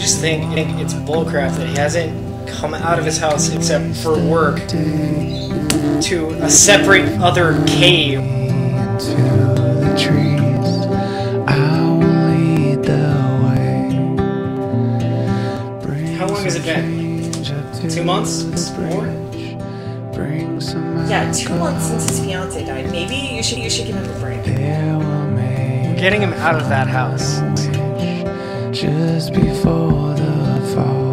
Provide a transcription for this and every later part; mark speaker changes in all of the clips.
Speaker 1: just think it's bullcrap that he hasn't come out of his house except for work to a separate other cave.
Speaker 2: To the trees, I will lead the way.
Speaker 1: How long has it been? 2 months? More?
Speaker 3: Yeah, 2 months since his fiance died. Maybe you should give him a break.
Speaker 1: We're getting him out of that house.
Speaker 2: Just before the fall.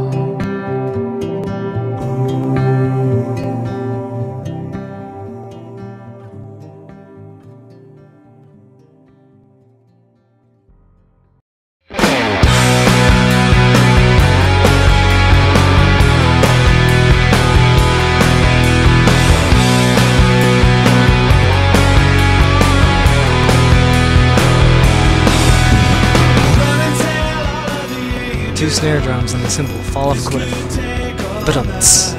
Speaker 1: Two snare drums and the simple fall of a cliff. Ba-dum-ts.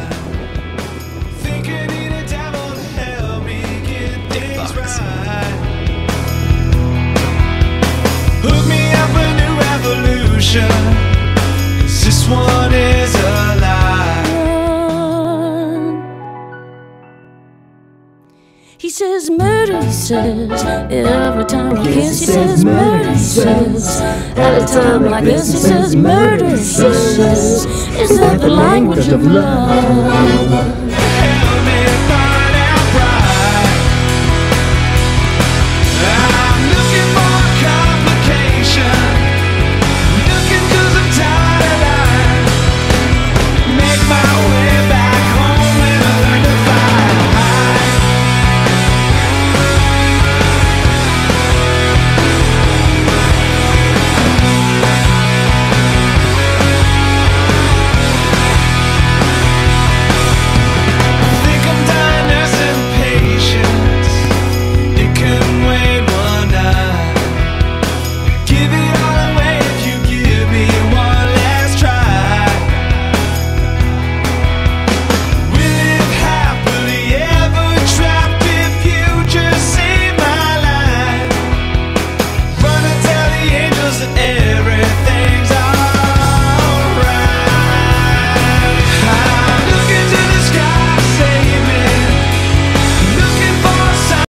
Speaker 1: Dick box.
Speaker 2: Hook me up a new revolution, 'cause this one is a lie.
Speaker 4: He says murder, he says, every time I kiss, he says murder, he says, at a time like this, he says murder, he says, is that the language of love?